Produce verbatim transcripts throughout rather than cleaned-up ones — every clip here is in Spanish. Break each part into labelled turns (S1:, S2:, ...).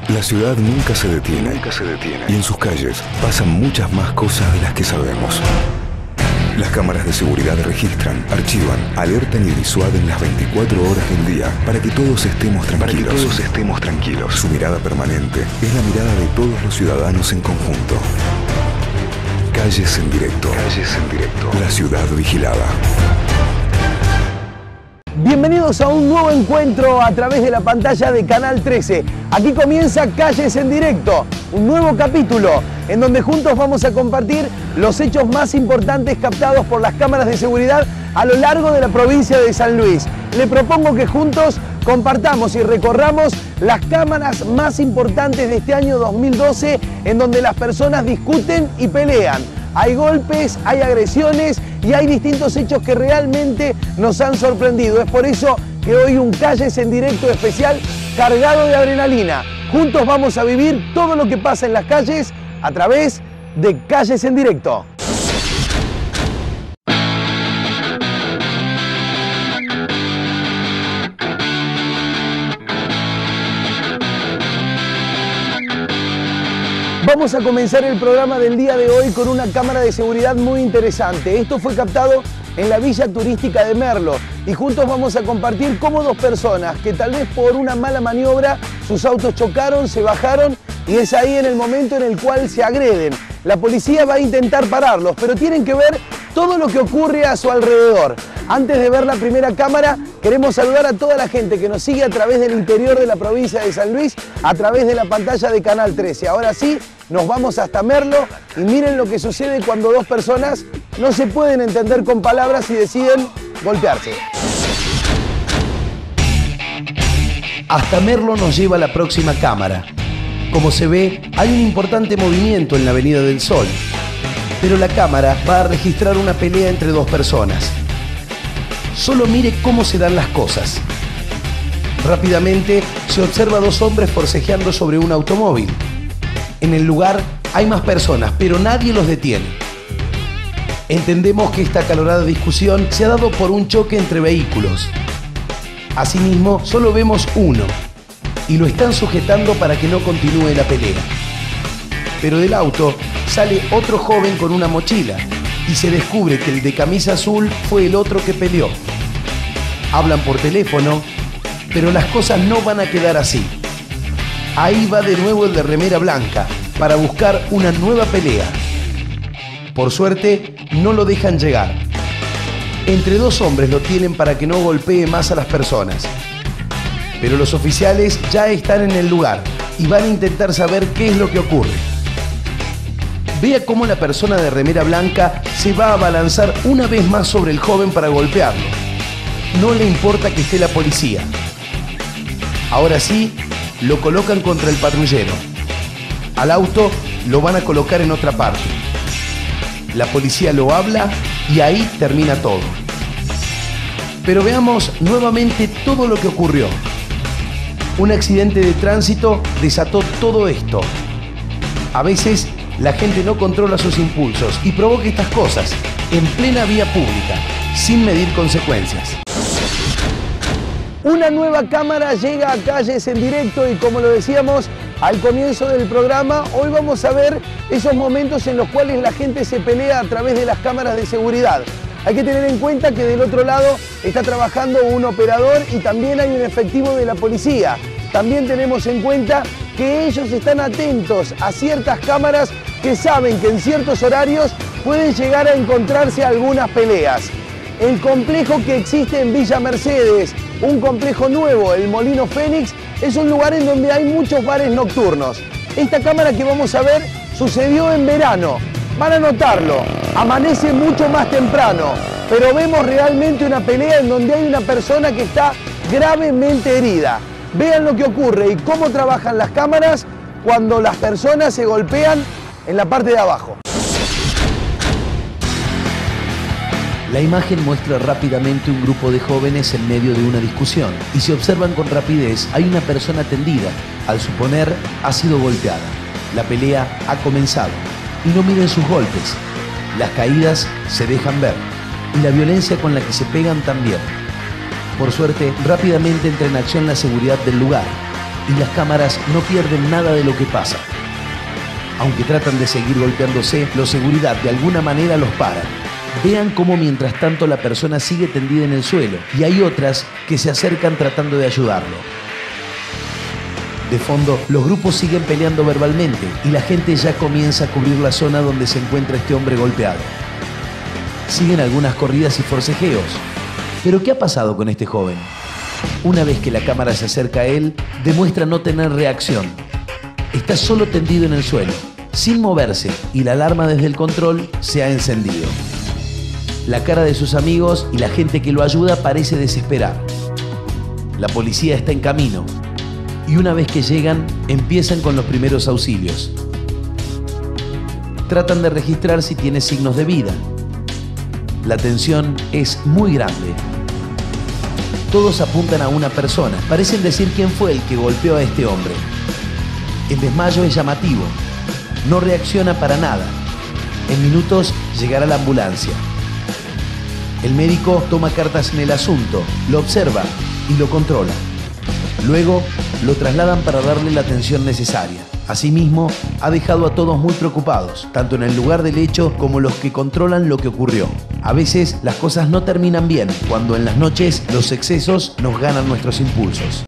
S1: La ciudad nunca se detiene. Nunca se detiene. Y en sus calles pasan muchas más cosas de las que sabemos. Las cámaras de seguridad registran, archivan, alertan y disuaden las veinticuatro horas del día para que todos estemos tranquilos. Para que todos estemos tranquilos. Su mirada permanente es la mirada de todos los ciudadanos en conjunto. Calles en directo. Calles en directo. La ciudad vigilada.
S2: Bienvenidos a un nuevo encuentro a través de la pantalla de Canal trece. Aquí comienza Calles en Directo, un nuevo capítulo en donde juntos vamos a compartir los hechos más importantes captados por las cámaras de seguridad a lo largo de la provincia de San Luis. Le propongo que juntos compartamos y recorramos las cámaras más importantes de este año dos mil doce, en donde las personas discuten y pelean. Hay golpes, hay agresiones y hay distintos hechos que realmente nos han sorprendido. Es por eso que hoy un Calles en Directo especial cargado de adrenalina. Juntos vamos a vivir todo lo que pasa en las calles a través de Calles en Directo. Vamos a comenzar el programa del día de hoy con una cámara de seguridad muy interesante. Esto fue captado en la villa turística de Merlo y juntos vamos a compartir cómo dos personas que tal vez por una mala maniobra sus autos chocaron, se bajaron y es ahí en el momento en el cual se agreden. La policía va a intentar pararlos, pero tienen que ver todo lo que ocurre a su alrededor. Antes de ver la primera cámara, queremos saludar a toda la gente que nos sigue a través del interior de la provincia de San Luis, a través de la pantalla de Canal trece. Ahora sí, nos vamos hasta Merlo y miren lo que sucede cuando dos personas no se pueden entender con palabras y deciden golpearse.
S3: Hasta Merlo nos lleva la próxima cámara. Como se ve, hay un importante movimiento en la Avenida del Sol, pero la cámara va a registrar una pelea entre dos personas. Solo mire cómo se dan las cosas. Rápidamente se observa a dos hombres forcejeando sobre un automóvil. En el lugar hay más personas, pero nadie los detiene. Entendemos que esta acalorada discusión se ha dado por un choque entre vehículos. Asimismo, solo vemos uno, y lo están sujetando para que no continúe la pelea. Pero del auto sale otro joven con una mochila, y se descubre que el de camisa azul fue el otro que peleó. Hablan por teléfono, pero las cosas no van a quedar así. Ahí va de nuevo el de remera blanca para buscar una nueva pelea. Por suerte, no lo dejan llegar. Entre dos hombres lo tienen para que no golpee más a las personas. Pero los oficiales ya están en el lugar y van a intentar saber qué es lo que ocurre. Vea cómo la persona de remera blanca se va a abalanzar una vez más sobre el joven para golpearlo. No le importa que esté la policía. Ahora sí, lo colocan contra el patrullero. Al auto lo van a colocar en otra parte. La policía lo habla y ahí termina todo. Pero veamos nuevamente todo lo que ocurrió. Un accidente de tránsito desató todo esto. A veces la gente no controla sus impulsos y provoca estas cosas en plena vía pública, sin medir consecuencias.
S2: Una nueva cámara llega a Calles en Directo y como lo decíamos al comienzo del programa, hoy vamos a ver esos momentos en los cuales la gente se pelea a través de las cámaras de seguridad. Hay que tener en cuenta que del otro lado está trabajando un operador y también hay un efectivo de la policía. También tenemos en cuenta que ellos están atentos a ciertas cámaras que saben que en ciertos horarios pueden llegar a encontrarse algunas peleas. El complejo que existe en Villa Mercedes, un complejo nuevo, el Molino Fénix, es un lugar en donde hay muchos bares nocturnos. Esta cámara que vamos a ver sucedió en verano. Van a notarlo, amanece mucho más temprano, pero vemos realmente una pelea en donde hay una persona que está gravemente herida. Vean lo que ocurre y cómo trabajan las cámaras cuando las personas se golpean en la parte de abajo.
S3: La imagen muestra rápidamente un grupo de jóvenes en medio de una discusión y si observan con rapidez hay una persona tendida, al suponer ha sido golpeada. La pelea ha comenzado y no miren sus golpes. Las caídas se dejan ver y la violencia con la que se pegan también. Por suerte, rápidamente entra en acción la seguridad del lugar y las cámaras no pierden nada de lo que pasa. Aunque tratan de seguir golpeándose, los seguridad de alguna manera los paran. Vean cómo mientras tanto la persona sigue tendida en el suelo y hay otras que se acercan tratando de ayudarlo. De fondo, los grupos siguen peleando verbalmente y la gente ya comienza a cubrir la zona donde se encuentra este hombre golpeado. Siguen algunas corridas y forcejeos. ¿Pero qué ha pasado con este joven? Una vez que la cámara se acerca a él, demuestra no tener reacción. Está solo tendido en el suelo, sin moverse, y la alarma desde el control se ha encendido. La cara de sus amigos y la gente que lo ayuda parece desesperar. La policía está en camino y una vez que llegan, empiezan con los primeros auxilios. Tratan de registrar si tiene signos de vida. La tensión es muy grande. Todos apuntan a una persona. Parecen decir quién fue el que golpeó a este hombre. El desmayo es llamativo. No reacciona para nada. En minutos llegará la ambulancia. El médico toma cartas en el asunto, lo observa y lo controla. Luego lo trasladan para darle la atención necesaria. Asimismo, ha dejado a todos muy preocupados, tanto en el lugar del hecho como los que controlan lo que ocurrió. A veces las cosas no terminan bien, cuando en las noches los excesos nos ganan nuestros impulsos.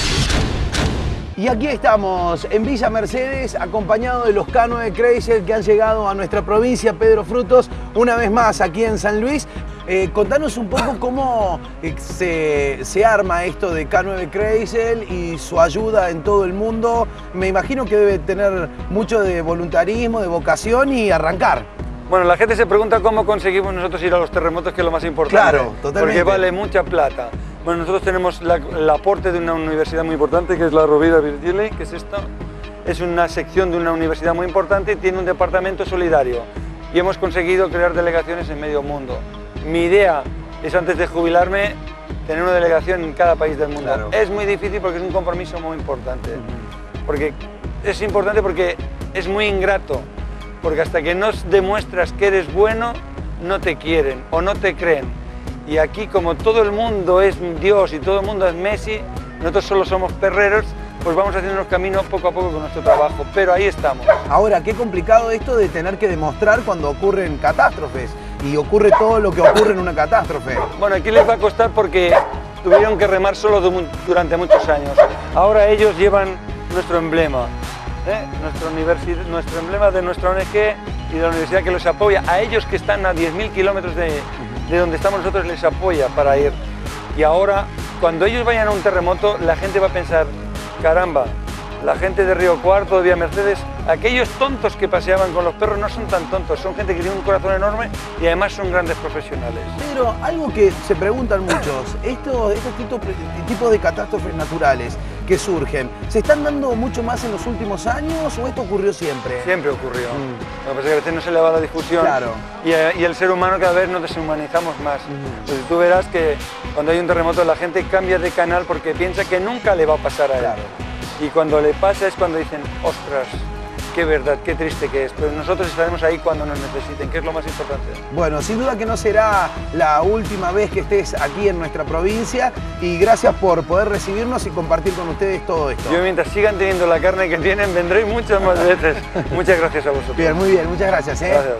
S2: Y aquí estamos en Villa Mercedes, acompañados de los K nueve Chrysler que han llegado a nuestra provincia, Pedro Frutos, una vez más aquí en San Luis. Eh, contanos un poco cómo eh, se, se arma esto de K nueve Chrysler y su ayuda en todo el mundo. Me imagino que debe tener mucho de voluntarismo, de vocación y arrancar.
S4: Bueno, la gente se pregunta cómo conseguimos nosotros ir a los terremotos, que es lo más importante.
S2: Claro, totalmente.
S4: Porque vale mucha plata. Bueno, nosotros tenemos la, el aporte de una universidad muy importante, que es la Rovira Virgili, que es esto. Es una sección de una universidad muy importante y tiene un departamento solidario. Y hemos conseguido crear delegaciones en medio mundo. Mi idea es, antes de jubilarme, tener una delegación en cada país del mundo. Claro. Es muy difícil porque es un compromiso muy importante. Uh-huh. Porque es importante porque es muy ingrato. Porque hasta que no demuestras que eres bueno, no te quieren o no te creen. Y aquí, como todo el mundo es Dios y todo el mundo es Messi, nosotros solo somos perreros, pues vamos haciéndonos camino poco a poco con nuestro trabajo, pero ahí estamos.
S2: Ahora, qué complicado esto de tener que demostrar cuando ocurren catástrofes y ocurre todo lo que ocurre en una catástrofe.
S4: Bueno, aquí les va a costar porque tuvieron que remar solo durante muchos años. Ahora ellos llevan nuestro emblema, ¿eh? nuestro, universi- nuestro emblema de nuestra O N G y de la universidad que los apoya. A ellos, que están a diez mil kilómetros de, de donde estamos nosotros, les apoya para ir. Y ahora, cuando ellos vayan a un terremoto, la gente va a pensar, caramba, la gente de Río Cuarto, de Villa Mercedes, aquellos tontos que paseaban con los perros no son tan tontos, son gente que tiene un corazón enorme y además son grandes profesionales.
S2: Pero algo que se preguntan muchos, estos, estos tipos, tipos de catástrofes naturales que surgen, ¿se están dando mucho más en los últimos años o esto ocurrió siempre?
S4: Siempre ocurrió. Mm. Lo que pasa es que a veces no se le va la difusión.
S2: Claro.
S4: Y, y el ser humano cada vez nos deshumanizamos más. Mm. Pues tú verás que cuando hay un terremoto la gente cambia de canal porque piensa que nunca le va a pasar a él.
S2: Claro.
S4: Y cuando le pasa es cuando dicen, ostras, qué verdad, qué triste que es. Pero nosotros estaremos ahí cuando nos necesiten, que es lo más importante.
S2: Bueno, sin duda que no será la última vez que estés aquí en nuestra provincia y gracias por poder recibirnos y compartir con ustedes todo esto.
S4: Yo, mientras sigan teniendo la carne que tienen, vendré muchas más veces. Muchas gracias a vosotros.
S2: Bien, muy bien, muchas gracias. ¿eh?
S4: Gracias.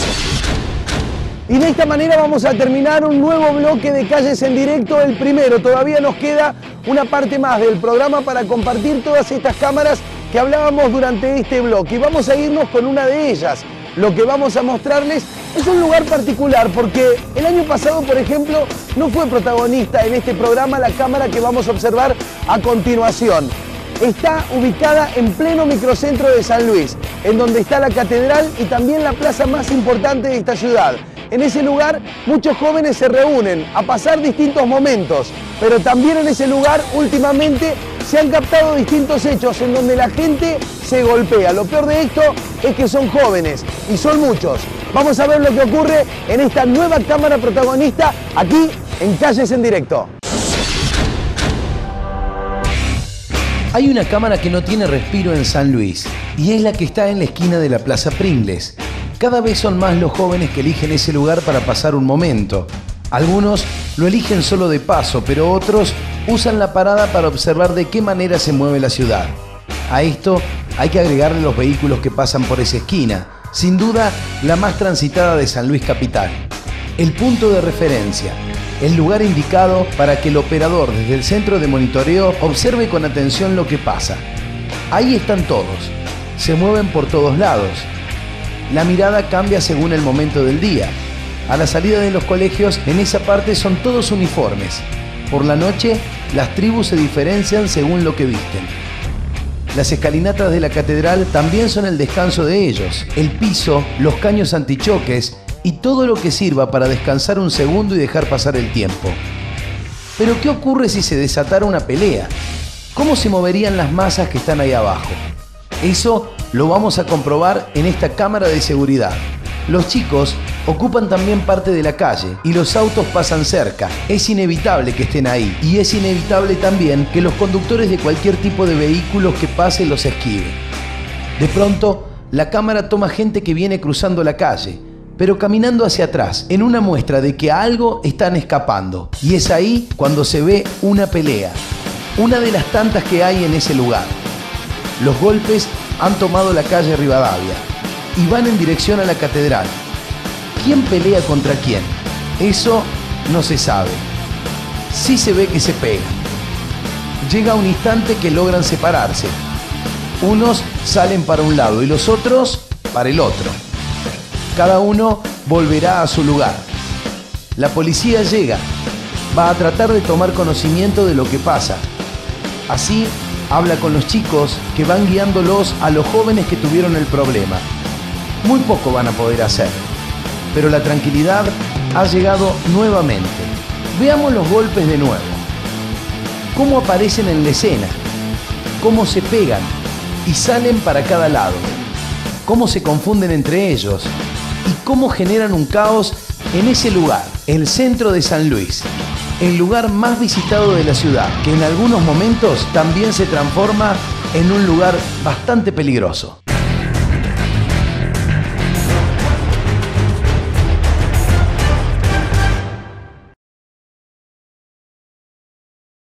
S2: Y de esta manera vamos a terminar un nuevo bloque de Calles en Directo, el primero. Todavía nos queda una parte más del programa para compartir todas estas cámaras que hablábamos durante este bloque. Y vamos a irnos con una de ellas. Lo que vamos a mostrarles es un lugar particular porque el año pasado, por ejemplo, no fue protagonista en este programa la cámara que vamos a observar a continuación. Está ubicada en pleno microcentro de San Luis, en donde está la catedral y también la plaza más importante de esta ciudad. En ese lugar muchos jóvenes se reúnen a pasar distintos momentos, pero también en ese lugar últimamente se han captado distintos hechos en donde la gente se golpea. Lo peor de esto es que son jóvenes y son muchos. Vamos a ver lo que ocurre en esta nueva cámara protagonista aquí en Calles en Directo.
S3: Hay una cámara que no tiene respiro en San Luis y es la que está en la esquina de la Plaza Pringles. Cada vez son más los jóvenes que eligen ese lugar para pasar un momento. Algunos lo eligen solo de paso, pero otros usan la parada para observar de qué manera se mueve la ciudad. A esto hay que agregarle los vehículos que pasan por esa esquina, sin duda la más transitada de San Luis Capital. El punto de referencia, el lugar indicado para que el operador desde el centro de monitoreo observe con atención lo que pasa. Ahí están todos, se mueven por todos lados. La mirada cambia según el momento del día. A la salida de los colegios, en esa parte son todos uniformes. Por la noche, las tribus se diferencian según lo que visten. Las escalinatas de la catedral también son el descanso de ellos. El piso, los caños antichoques y todo lo que sirva para descansar un segundo y dejar pasar el tiempo. Pero ¿qué ocurre si se desatara una pelea? ¿Cómo se moverían las masas que están ahí abajo? Eso lo vamos a comprobar en esta cámara de seguridad. Los chicos ocupan también parte de la calle y los autos pasan cerca. Es inevitable que estén ahí y es inevitable también que los conductores de cualquier tipo de vehículos que pase los esquiven. De pronto, la cámara toma gente que viene cruzando la calle, pero caminando hacia atrás, en una muestra de que a algo están escapando. Y es ahí cuando se ve una pelea, una de las tantas que hay en ese lugar. Los golpes han tomado la calle Rivadavia y van en dirección a la catedral. ¿Quién pelea contra quién? Eso no se sabe. Sí se ve que se pegan. Llega un instante que logran separarse. Unos salen para un lado y los otros para el otro. Cada uno volverá a su lugar. La policía llega. Va a tratar de tomar conocimiento de lo que pasa. Así habla con los chicos que van guiándolos a los jóvenes que tuvieron el problema. Muy poco van a poder hacer, pero la tranquilidad ha llegado nuevamente. Veamos los golpes de nuevo. Cómo aparecen en la escena, cómo se pegan y salen para cada lado, cómo se confunden entre ellos y cómo generan un caos en ese lugar, el centro de San Luis, el lugar más visitado de la ciudad, que en algunos momentos también se transforma en un lugar bastante peligroso.